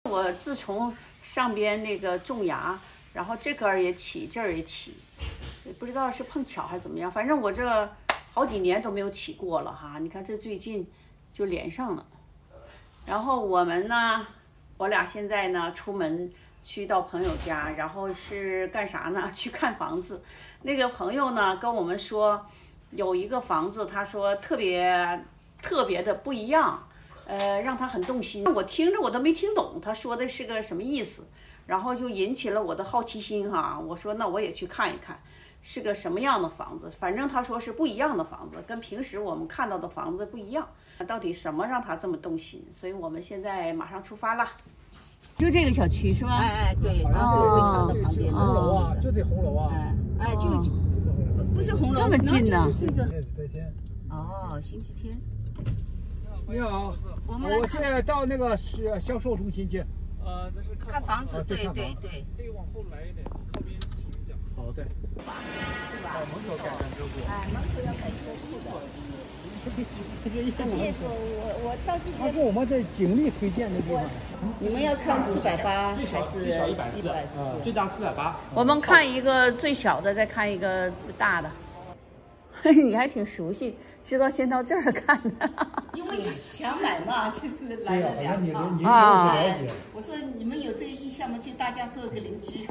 我自从上边那个种牙，然后这根儿也起，这儿也起，也不知道是碰巧还是怎么样，反正我这好几年都没有起过了哈。你看这最近就连上了。然后我们呢，我俩现在呢出门去到朋友家，然后是干啥呢？去看房子。那个朋友呢跟我们说，有一个房子，他说特别的不一样。让他很动心，我听着我都没听懂他说的是个什么意思，然后就引起了我的好奇心哈。我说那我也去看一看，是个什么样的房子。反正他说是不一样的房子，跟平时我们看到的房子不一样。到底什么让他这么动心？所以我们现在马上出发了。就这个小区是吧？ 哎，对，然后围墙的旁边。 红楼啊，就这红楼啊。 就不是红楼， 这么近呢？ 这个。 白天。 哦，星期天。 你好，我现在到那个销售中心去。 这是看房子，对。可以往后来一点，靠边停一下。好的。是吧？门口改善车库。 门口要改车库的。我到之前。 他是我们在警力推荐的地方。 你们要看480还是最少140？最大480。 我们看一个最小的，再看一个大的。你还挺熟悉。知道先到这儿看的， 因为想买嘛，就是来了两趟啊。 我说你们有这个意向吗？就大家做个邻居。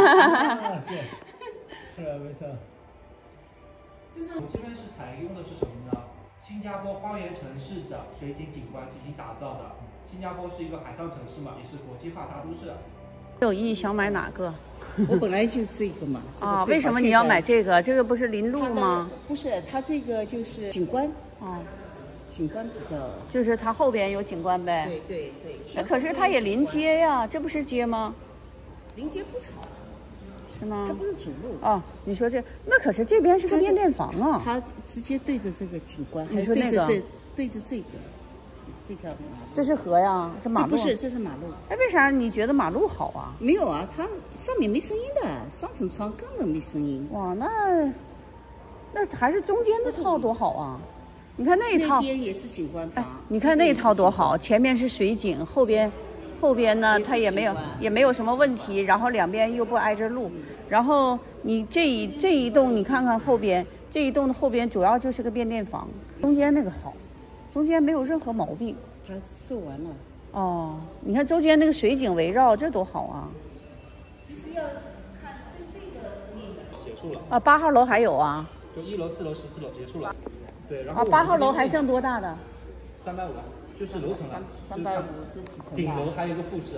是没错。 我这边是采用的是什么呢？新加坡花园城市的水景景观进行打造的。新加坡是一个海上城市嘛，也是国际化大都市。 有意想买哪个？ 我本来就这个嘛。 啊，为什么你要买这个？这个不是临路吗？ 不是，它这个就是景观。景观比较。 就是它后边有景观呗。 对。 可是它也临街呀，这不是街吗？ 临街不吵。 是吗？ 它不是主路。 哦，你说这那可是这边是个变电房啊。 它直接对着这个景观， 你说那个对着这个。这条这是河呀，这马路不是，这是马路。 哎，为啥你觉得马路好啊？ 没有啊，它上面没声音的，双层窗根本没声音。 哇，那还是中间的套多好啊！你看那一套， 那边也是景观房。 你看那一套多好，前面是水景，后边呢它也没有什么问题，然后两边又不挨着路，然后你这一栋你看看后边，这一栋的后边主要就是个变电房，中间那个好。中间没有任何毛病， 它售完了。 哦，你看中间那个水景围绕，这多好啊！ 其实要看这个结束了啊，8号楼还有啊？ 就1楼、4楼、14楼结束了。对，然后 8号楼还剩多大的 ？350，就是楼层了。 350是几层？ 顶楼还有一个复式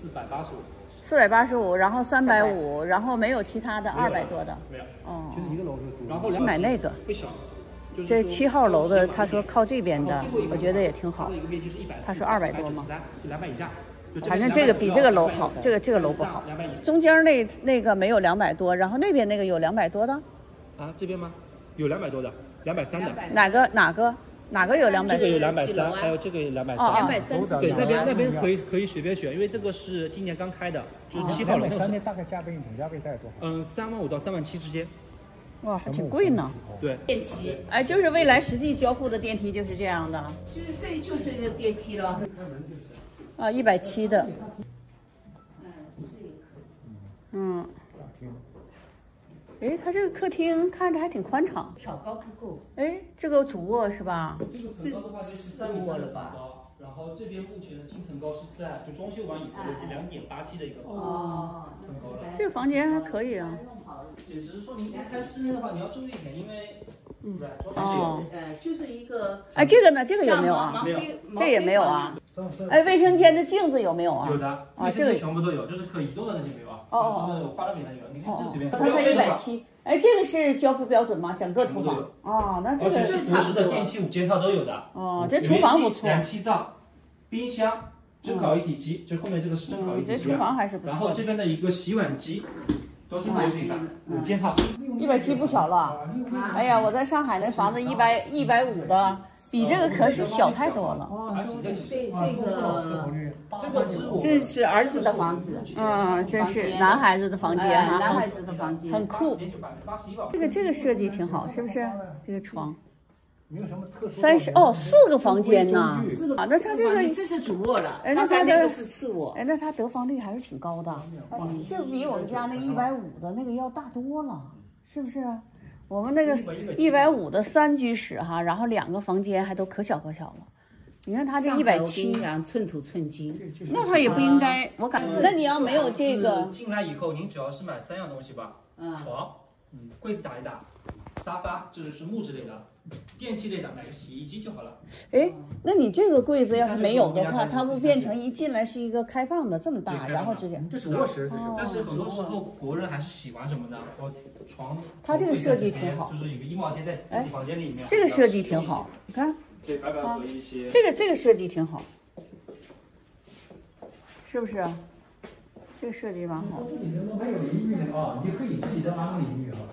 ，485，然后350，然后没有其他的200多的。 没有。 哦。 就是一个楼是。 然后买那个。 会小。 这7号楼的，他说靠这边的，我觉得也挺好。他说200多吗 ？200以下。 反正这个比这个楼好，这个楼不好。中间那个没有200多，然后那边那个有200多的。 啊，这边吗？有200多的，230的。 哪个有200？ 这个有230，还有这个有230。 230。 对，那边可以随便选，因为这个是今年刚开的，就是7号楼。 230大概价位总价位在多少 ？35000到37000之间。 哇，还挺贵呢。 对， 电梯， 哎，就是未来实际交付的电梯就是这样的。 就是这个电梯了。 啊，170的。 是有可能。哎，它这个客厅看着还挺宽敞， 挑高不够。 哎，这个主卧是吧？ 这个算卧了吧？ 然后这边目前的净层高是在就装修完以后2.87的一个很高了。 这个房间还可以啊。 只是说您开室内的话，你要注意一点，因为就是一个。 哎，这个呢？这个有没有啊？ 没有， 这也没有啊。哎，卫生间的镜子有没有啊？ 有的啊，这个全部都有，就是可移动的那些没有啊。就是花了米那个，你看这随便。 它才170。哎，这个是交付标准吗？整个厨房？哦，那这个。 而且是合适的电器5件套都有的。 哦，这厨房不错。 燃气灶、冰箱、蒸烤一体机，就后面这个是蒸烤一体机。 这厨房还是不错。 然后这边的一个洗碗机，都是没水的，5件套。 170不小了。哎呀，我在上海那房子150的，比这个可是小太多了。 这是儿子的房子。 真是男孩子的房间哈， 男孩子的房间很酷。这个设计挺好，是不是？这个床。 没有什么特殊。 30哦，4个房间呢。啊，那他这个这是主卧了， 哎， 刚才那个是次卧。 哎，那他得房率还是挺高的，这比我们家那150的那个要大多了，是不是？我们那个150的3居室哈，然后2个房间还都可小可小了。你看他这170， 寸土寸金。 那他也不应该，我感觉。那你要没有这个， 进来以后您主要是买3样东西吧，床，柜子打一打，沙发，这就是木质类的，电器类的买个洗衣机就好了。 哎，那你这个柜子要是没有的话，它会变成一进来是一个开放的这么大，然后直接。 这是卧室，这是。 但是很多时候国人还是喜欢什么呢？我床。 它这个设计挺好， 就是有个衣帽间在自己房间里面。 这个设计挺好，你看。 对，白板和一些。 这个设计挺好，是不是？这个设计蛮好。 还有淋浴呢啊，你可以自己再安个淋浴哈。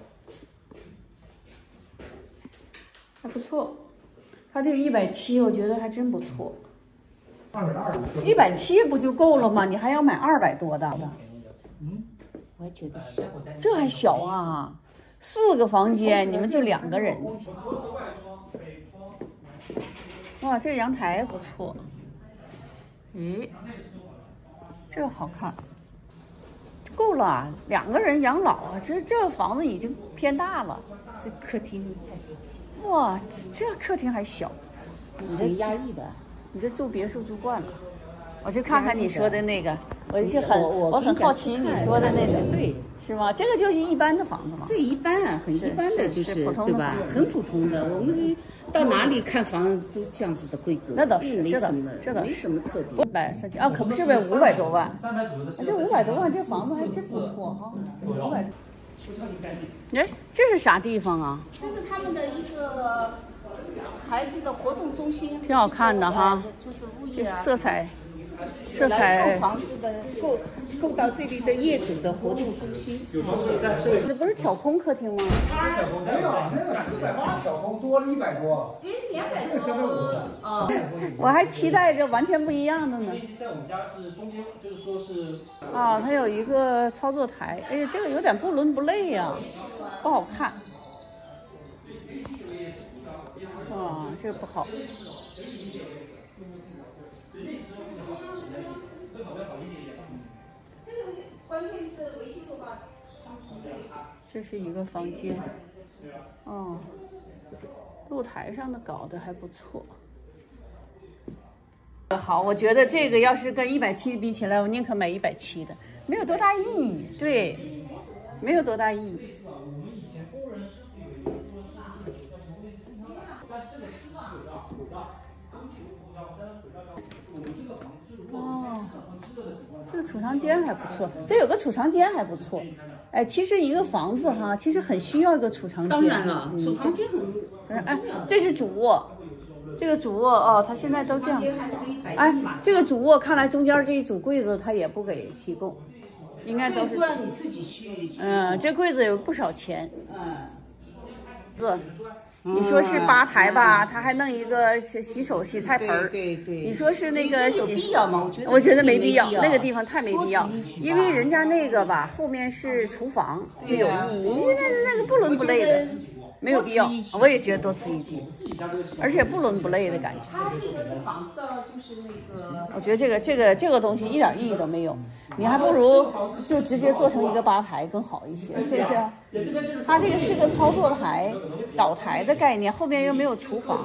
还不错，它这个170，我觉得还真不错。170不就够了吗？你还要买200多的？ 我也觉得小。 这还小啊！4个房间，你们就2个人。哇，这个阳台不错。咦，这个好看，够了，2个人养老啊！这个房子已经偏大了。 这客厅太小。 哇，这客厅还小， 你这压抑的。 你这住别墅住惯了。我去看看你说的那个，我很好奇你说的那种， 对， 是吗？这个就是一般的房子吗？ 这一般啊，很一般的，就是对吧？很普通的，我们到哪里看房子都这样子的规格， 那倒是， 没什么， 这倒没什么特别。 130啊，可不是呗，500多万。 300左右的。 这500多万，这房子还真不错哈，500多。哎，这是啥地方啊？ 这是他们的一个孩子的活动中心， 挺好看的哈， 就是物业啊， 色彩来购房子的购到这里的业主的活动中心。 这不是挑空客厅吗？ 没有，那个480挑空多了100多，这个350。 哦， 我还期待着完全不一样的呢。 在我们家是中间，就是说是啊，它有一个操作台，哎呀，这个有点不伦不类呀，不好看。啊，这个不好。这是一个房间，哦，露台上的搞得还不错。好，我觉得这个要是跟170比起来，我宁可买170的，没有多大意义。对，没有多大意义。哦，这个储藏间还不错，这有个储藏间还不错。哎，其实一个房子哈，其实很需要一个储藏间。 当然了，储藏间很。 哎，这是主卧，这个主卧哦，它现在都这样。哎，这个主卧看来中间这一组柜子它也不给提供，应该都是。 这让你自己去。 这柜子有不少钱。你说是吧台吧，他还弄一个洗菜盆儿。 对。 你说是那个有必要吗？ 我觉得没必要，那个地方太没必要，因为人家那个吧后面是厨房就有意义。你现在那个不伦不类的，没有必要。我也觉得多此一举，而且不伦不类的感觉。 它这个是仿照就是那个。 我觉得这个东西一点意义都没有。你还不如就直接做成一个吧台更好一些，是不是？它这个是个操作台、岛台的概念，后面又没有厨房。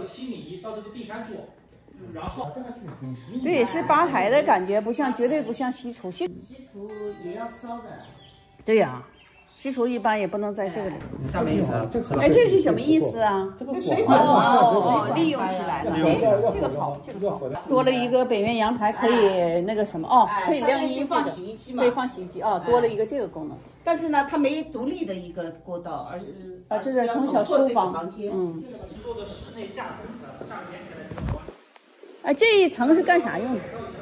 对，是吧台的感觉，不像，绝对不像西厨。 西厨也要烧的。 对呀。西厨一般也不能在这个里。 下面一层， 哎，这是什么意思啊？ 这水管利用起来了。这个好，这个好。多了一个北面阳台，可以那个什么哦，可以晾衣服， 放洗衣机嘛， 可以放洗衣机啊，多了一个这个功能。 但是呢，它没独立的一个过道，而是这是从小书房间。 做的室内架空层，上面哎，这一层是干啥用的？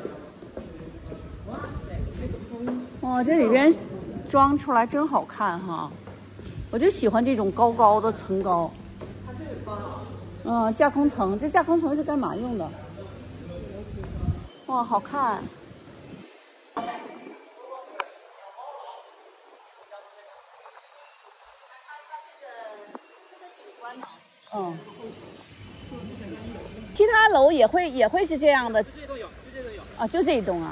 哇，这里边装出来真好看哈！我就喜欢这种高高的层高。 它这个高。 架空层，这架空层是干嘛用的？哇，好看！这个景观呢？ 楼也会是这样的。 这都有，就这都有。 啊，就这一栋啊。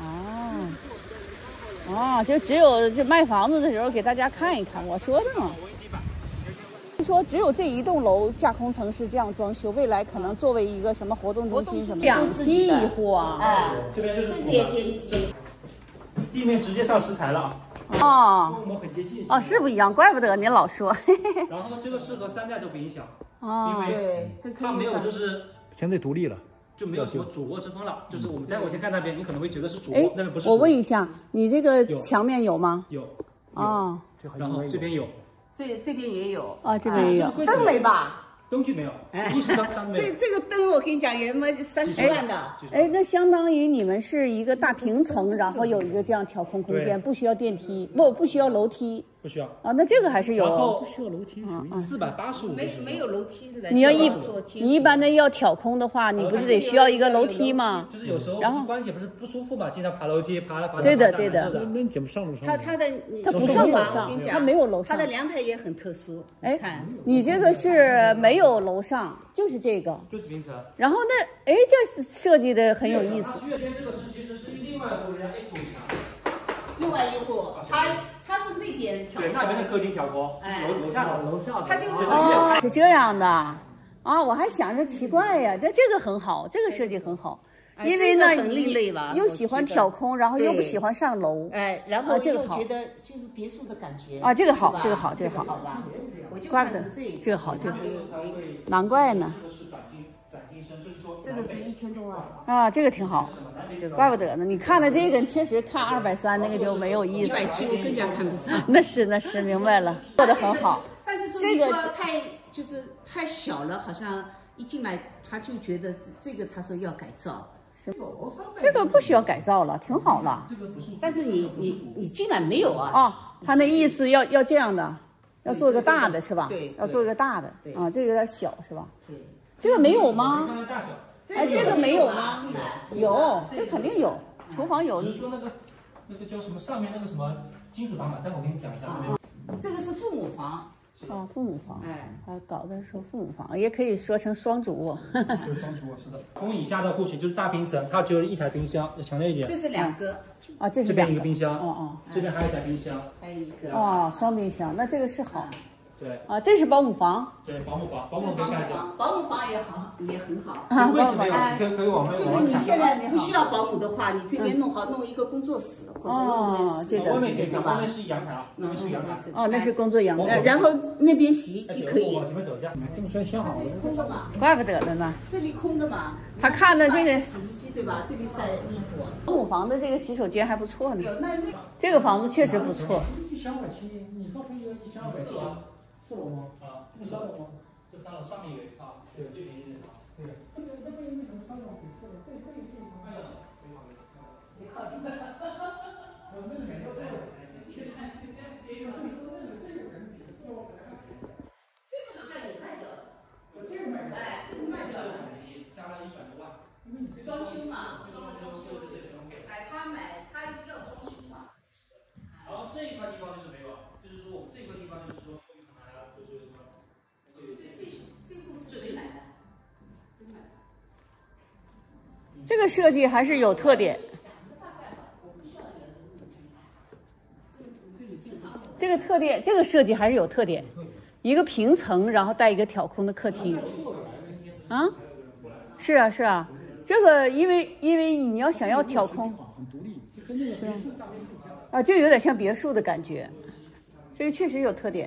哦，就只有这卖房子的时候给大家看一看，我说的嘛。说只有这一栋楼架空城是这样装修，未来可能作为一个什么活动中心什么两地货。 哎， 这边就是这也电梯， 地面直接上石材了啊。 哦， 我们很接近。 哦，是不一样，怪不得您老说。 然后这个适合3代都不影响， 哦， 因为对，这可以它没有就是相对独立了。 就没有什么主卧之分了。就是我们待会儿先看那边，你可能会觉得是主卧，那边不是。 我问一下，你这个墙面有吗？ 有。 哦， 然后这边有。 这边也有啊，这边也有。 灯没吧？ 灯具没有，艺术灯没有。 这个灯我跟你讲也没30万的。 哎，那相当于你们是一个大平层，然后有一个这样调空空间，不需要电梯，不需要楼梯。 不需要啊，那这个还是有。 然后不需要楼梯 485。 没有楼梯的。 你一般的要挑空的话，你不是得需要一个楼梯吗？ 就是有时候关节不是不舒服嘛，经常爬楼梯，爬。 对的。 那你怎么上楼上？ 它不上楼上，它没有楼上。 它的阳台也很特殊。 哎，你这个是没有楼上，就是这个。 就是平层。 然后那哎，这设计的很有意思。 这边这个其实是另外一户人家一堵墙。 另外一户，它是那边调。 对，那边的客厅调空，楼下的。 它就是哦，是这样的啊，我还想着奇怪呀，但这个很好，这个设计很好，因为呢很另类吧， 又喜欢挑空，然后又不喜欢上楼， 哎，然后又觉得就是别墅的感觉啊，这个好，这个好， 这个好吧？我就怪不得这个好，难怪呢。 这个是1000多万啊，这个挺好，怪不得呢。你看了这个，确实看230那个就没有意思。 170我更加看不上。 那是明白了，做的很好。 但是这个太小了，好像一进来他就觉得这个他说要改造。 这个不需要改造了，挺好了。 但是你进来没有啊？ 哦，他那意思要这样的，要做一个大的是吧？ 对， 要做一个大的。啊，这个有点小是吧？ 对， 这个没有吗？哎，这个没有吗？有，这肯定有，厨房有。 只是说那个叫什么，上面那个什么金属挡板，待会我给你讲一下。 这个是父母房。 哦，父母房，还搞的说父母房，也可以说成双主卧。 对，双主卧是的。从以下的户型就是大平层，它只有一台冰箱，要强调一点。 这是2个。 啊，这是这边一个冰箱。 哦。 这边还有一台冰箱。 还有一个。 哦，双冰箱，那这个是好。 对啊，这是保姆房。 对，保姆房，保姆可以看一下。 保姆房也好，也很好。 位置没有，可以往外。 就是你现在不需要保姆的话，你这边弄好，弄一个工作室或者弄个。 外面可以看，外面是阳台啊，那边是阳台。 哦，那是工作阳台。 然后那边洗衣机可以。 往前面走一下。 这么说想好了。 这里空的嘛。 怪不得的呢。 这里空的嘛。 他看着这个洗衣机对吧？这里晒衣服。 保姆房的这个洗手间还不错呢。这个房子确实不错。 1.2期，你告诉一个1.2期啊？4楼吗？啊，这3楼吗？ 这3楼上面有一套，对，对面一套。对， 这个为什么3楼比4楼？对，你看，我那个感觉太有这个好像也卖掉了。 这个卖掉了。 哎，这个卖掉了。 加了100多万。 因为你装修嘛，哎，他要装修嘛。 然后这一块地方就是没有，就是说我们这块地方就是说，就是什么？ 这户是谁买的？谁买的？ 这个设计还是有特点。这个特点，这个设计还是有特点。一个平层，然后带一个挑空的客厅。啊？是啊，是啊。这个因为你要想要挑空，是啊，就有点像别墅的感觉。这个确实有特点。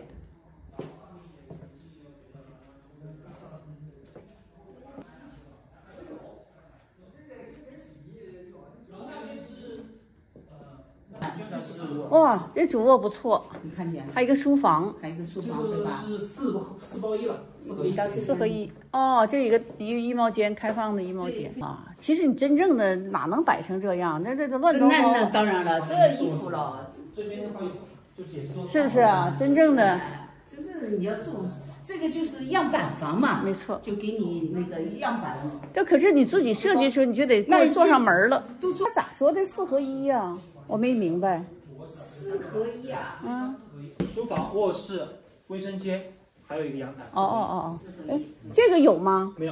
哇，这主卧不错， 你看见？ 还有一个书房， 还有一个书房，对吧？ 是4包1了，4合1。 4合1。哦，这一个衣帽间，开放的衣帽间啊。其实你真正的哪能摆成这样？那乱糟糟。 那当然了，这衣服了。 这边的话就是也是做。 是不是啊？真正的你要做这个就是样板房嘛， 没错， 就给你那个样板。 这可是你自己设计的时候，你就得做上门了。 都做咋说的4合1呀？我没明白。 4合1啊。 书房、卧室、卫生间，还有一个阳台。 哦。哎，这个有吗？ 没有。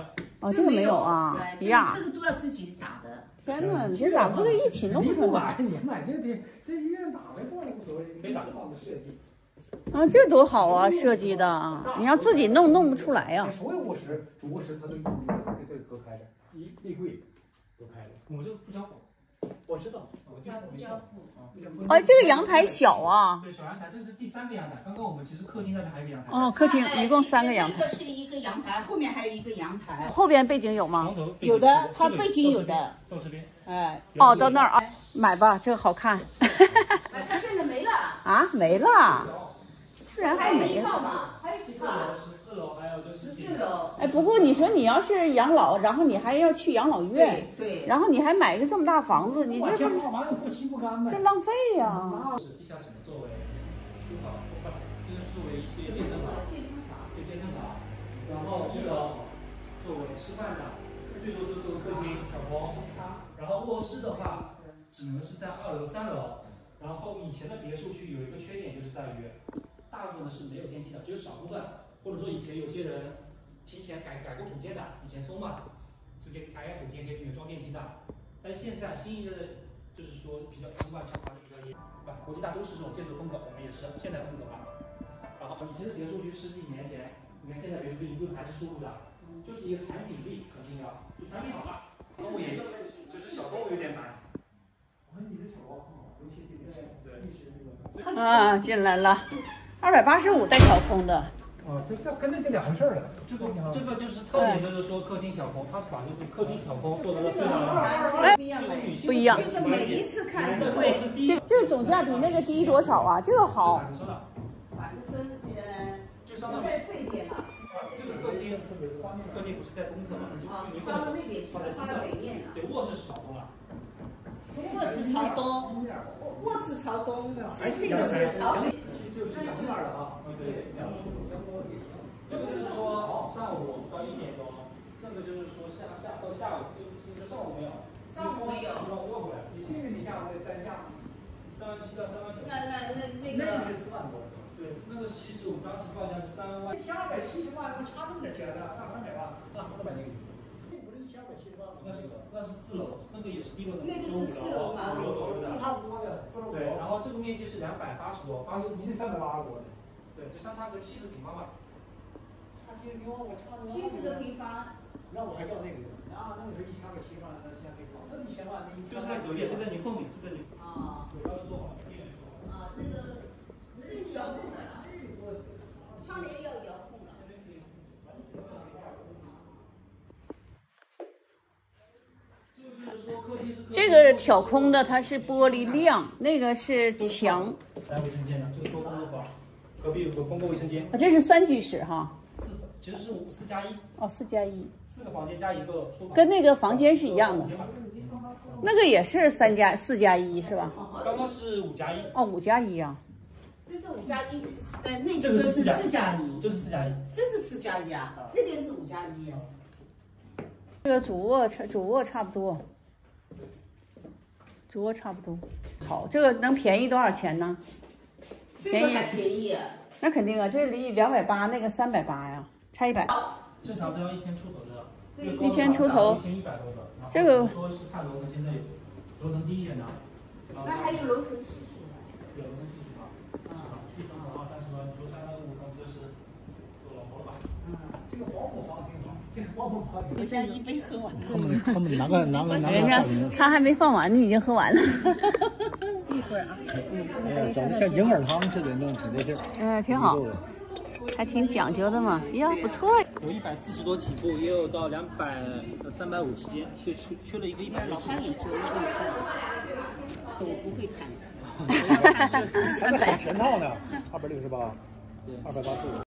哦，这个没有啊。呀， 这个都要自己打的。 天哪，你这咋不得一起弄出来？ 你买这一人打来过来无所谓，没打好的设计。 啊，这多好啊，设计的，你要自己弄不出来呀。 所有卧室、主卧室它都隔开的，衣柜隔开的。我这个不交付，我知道，我就是不交付。 哦，这个阳台小啊。 对，小阳台，这是第3个阳台。刚刚我们其实客厅那边还有一个阳台。 哦，客厅一共3个阳台。 这是一个阳台，后面还有一个阳台。 后边背景有吗？ 有的，它背景有的。 到这边。 哎。 哦，到那儿啊，买吧，这个好看。 它现在没了。 啊，没了。居然还没了。 还有几套 14楼，还有14楼。 哎，不过你说你要是养老，然后你还要去养老院， 对， 然后你还买个这么大房子，你这不这浪费呀！ 地下只能作为书房，不，就是作为一些健身房，对健身房。然后1楼作为吃饭的，最多就做客厅、小房。然后卧室的话，只能是在2楼、3楼。然后以前的别墅区有一个缺点，就是在于大部分是没有电梯的，只有少部分，或者说以前有些人提前改过土建的，以前松嘛，是给改土建，给里面装电梯的。但是现在新一代就是说比较习惯强化的比较严，国际大都市这种建筑风格，我们也是现代风格嘛。然后以前的别墅区10几年前，你看现在别墅区一住还是舒服的，就是一个产品力很重要，就产品好了，动物也就是小动物有点难。我说你的小包很好，尤其这边对。 啊，进来了，285带挑空的。 哦，这跟那就两回事了。 这个就是特点，就是说客厅挑空，它是把这个客厅挑空做到了最大的。 哎，不一样。 就是每一次看都会。 这个总价比那个低多少啊？这个好。 反身， 就相当于在这一边了。 这个客厅不是在东侧嘛？你放到那边去， 放在西侧。对，卧室是朝东了。 卧室朝东，卧室朝东，这个是朝北。 就是两面的啊，对，这个就是说上午到1点钟，这个就是说到下午，就是上午没有。 上午没有。 过过来，你这个你下午得单价，37000到39000。 那是4万多。 对，那个75当时报价是3万。 下边70万，那差这么点钱呢？上300万，那不能买那个。 那是4楼，那个也是低楼层， 那个是4楼吗 ？5楼左右的， 差不多的，4楼。 对，然后这个面积是280多，80， 你得380多的。 对，就相差个70平方吧。 差70平方，我差 70个平方。 那我还要那个啊，那个是1千个7万，那现在这1000万，那就是在隔壁，就在你后面，就在你。 啊。 对，要是做好，地点做好。 啊，那个是遥控的了，窗帘要遥控的。 这个挑空的它是玻璃亮，那个是墙。 来卫生间的，这个多工作房，隔壁有个公共卫生间。 啊，这是3居室哈。 其实是4+1。 哦，4+1。 4个房间加1个书房。 跟那个房间是一样的。那个也是4+1是吧？ 刚刚是5+1。 哦，5+1啊。 这是5+1，那这个是 4+1， 这是4+1， 这是4+1啊，那边是5+1。 这个主卧差不多，主卧差不多。好，这个能便宜多少钱呢？ 这个还便宜。 那肯定啊，这离280，那个380呀，差100。 正常都要1000出头的。 1000出头。 1100多的。 这个说是看楼层，现在有楼层低一点的。 那还有楼层系数。 有楼层系数吧？是吧？地层很好，但是呢，你说3到5层就是够老婆了吧？ 这个保姆房挺好，这个保姆房。 我家一杯喝完了。 他们拿个。 人家他还没放完，你已经喝完了。 一会儿啊。 整的像银耳汤似的那种，挺得劲。 挺好。 还挺讲究的嘛，呀，不错。 有140多起步，也有到200、350之间，就缺了一个160。 老潘，我不会看的。300 全套呢，268，285。